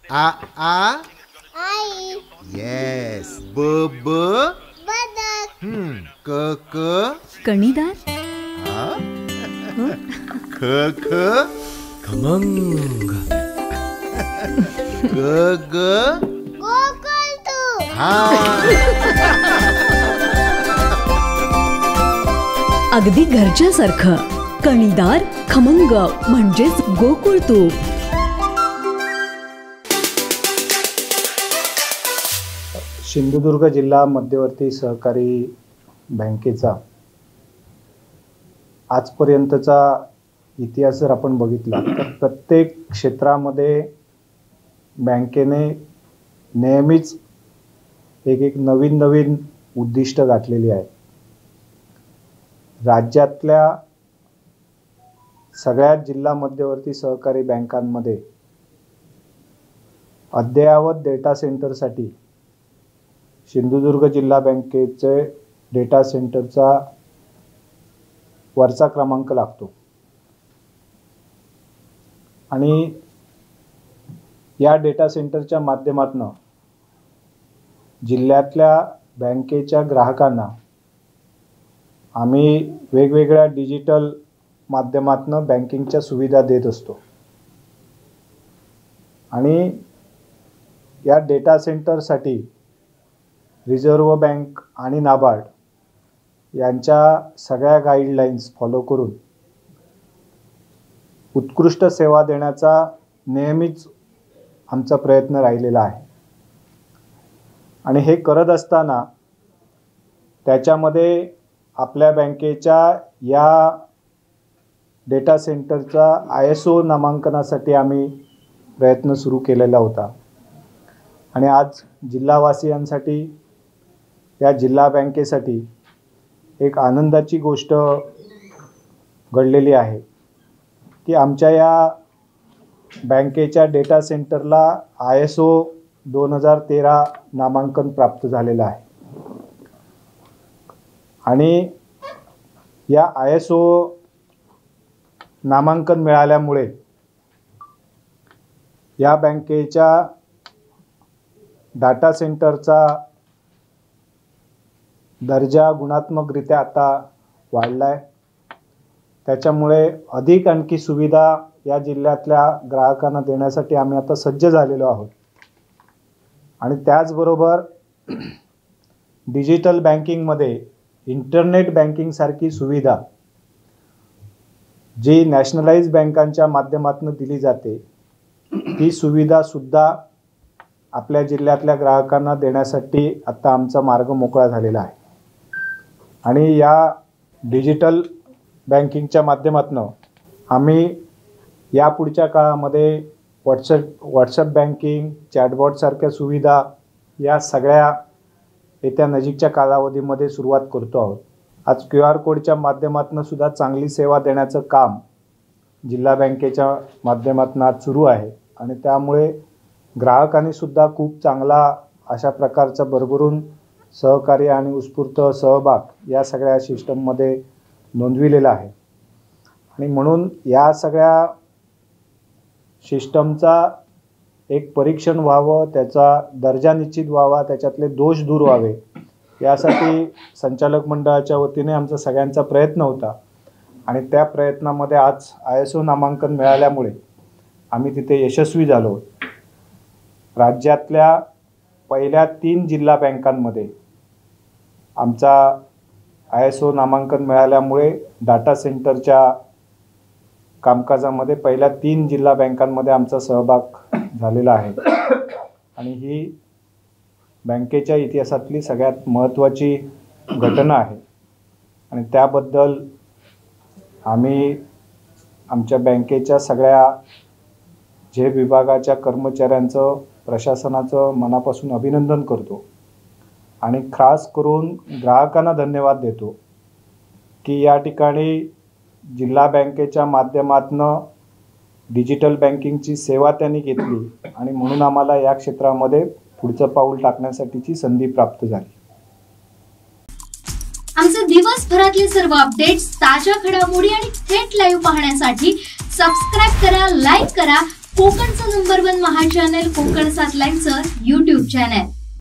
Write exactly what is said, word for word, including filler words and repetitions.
आ आ आई. Yes. ब ब बदक. हम्म. क क कणीदार. हा. ख ख खमंग. ग ग गोकुळतू. हा. अगदी घरच्यासारखं. कणीदार खमंग म्हणजेच गोकुळ तूप. सिंधुदुर्ग जिल्हा मध्यवर्ती सहकारी बँकेचा आजपर्यंतचा इतिहास जर आपण बघितला तर प्रत्येक क्षेत्रामध्ये बँकेने नेहमीच एक एक नवीन नवीन उद्दिष्ट गाठलेली आहेत. राज्यातल्या सगळ्यात जिल्हा मध्यवर्ती सहकारी बँकांमध्ये अद्ययावत डेटा सेंटरसाठी सिंधुदुर्ग जिल्हा बँकेचे डेटा सेंटरचा वरचा क्रमांक लागतो. आणि या डेटा सेंटरच्या माध्यमातून जिल्ह्यातल्या बँकेच्या ग्राहकांना आम्ही वेगवेगळ्या डिजिटल माध्यमातून बँकिंगच्या सुविधा देत असतो. आणि या डेटा सेंटरसाठी रिझर्व्ह बँक आणि नाबार्ड यांच्या सगळ्या गाईडलाईन्स फॉलो करून उत्कृष्ट सेवा देण्याचा नेहमीच आमचा प्रयत्न राहिलेला आहे. आणि हे करत असताना त्याच्यामध्ये आपल्या बँकेच्या या डेटा सेंटरचा आय एस ओ नामांकनासाठी आम्ही प्रयत्न सुरू केलेला होता. आणि आज जिल्हावासियांसाठी या जिल्हा बँकेसाठी एक आनंदाची गोष्ट घडलेली आहे की आमच्या या बँकेच्या डेटा सेंटरला आय एस ओ दोन हजार तेरा नामांकन प्राप्त झालेलं आहे. आणि या आय एस ओ नामांकन मिळाल्यामुळे या बँकेच्या डाटा सेंटरचा दर्जा गुणात्मकरित्या आता वाढला आहे. त्याच्यामुळे अधिक आणखी सुविधा या जिल्ह्यातल्या ग्राहकांना देण्यासाठी आम्ही आता सज्ज झालेलो आहोत. आणि त्याचबरोबर डिजिटल बँकिंगमध्ये इंटरनेट बँकिंगसारखी सुविधा जी नॅशनलाइज बँकांच्या माध्यमातून दिली जाते ती सुविधासुद्धा आपल्या जिल्ह्यातल्या ग्राहकांना देण्यासाठी आता आमचा मार्ग मोकळा झालेला आहे. आणि या डिजिटल बँकिंगच्या माध्यमातून आम्ही यापुढच्या काळामध्ये व्हॉट्सअप व्हॉट्सअप बँकिंग चॅटबॉटसारख्या सुविधा या सगळ्या येत्या नजीकच्या कालावधीमध्ये सुरुवात करतो आहोत. आज क्यू आर कोडच्या माध्यमातून सुद्धा चांगली सेवा देण्याचं काम जिल्हा बँकेच्या माध्यमातून आज सुरू आहे. आणि त्यामुळे ग्राहकांनी सुद्धा खूप चांगला अशा प्रकारचा भरभरून सहकार्य आणि उत्स्फूर्त सहभाग या सगळ्या सिस्टममध्ये नोंदविलेला आहे. आणि म्हणून या सगळ्या सिस्टमचा एक परीक्षण व्हावं, त्याचा दर्जा निश्चित व्हावा, त्याच्यातले दोष दूर व्हावे यासाठी संचालक मंडळाच्या वतीने आमचा सगळ्यांचा प्रयत्न होता. आणि त्या प्रयत्नामध्ये आज आय एस ओ नामांकन मिळाल्यामुळे आम्ही तिथे यशस्वी झालो. राज्यातल्या पहिल्या तीन जिल्हा बँकांमध्ये आमचा आय एस ओ नामांकन मिळाल्यामुळे डाटा सेंटरच्या कामकाजामध्ये पहिल्या तीन जिल्हा बँकांमध्ये आमचा सहभाग झालेला आहे. आणि ही बँकेच्या इतिहासातली सगळ्यात महत्त्वाची घटना आहे. आणि त्याबद्दल आम्ही आमच्या बँकेच्या सगळ्या जे विभागाच्या कर्मचाऱ्यांचं प्रशासनाचं मनापासून अभिनंदन करतो. आणि खास करून ग्राहकांना धन्यवाद देतो की या ठिकाणी जिल्हा बँकेच्या माध्यमातून डिजिटल बँकिंगची सेवा त्यांनी घेतली आणि म्हणून आम्हाला या क्षेत्रामध्ये पुढचं पाऊल टाकण्यासाठीची संधी प्राप्त झाली. आमचे दिवसभरातले सर्व अपडेट्स, ताज्या घडामोडी आणि थेट लाईव्ह पाहण्यासाठी सबस्क्राइब करा, लाईक करा, कोकणचं नंबर वन महा चॅनल कोकण सात लाईनचं युट्यूब चॅनल.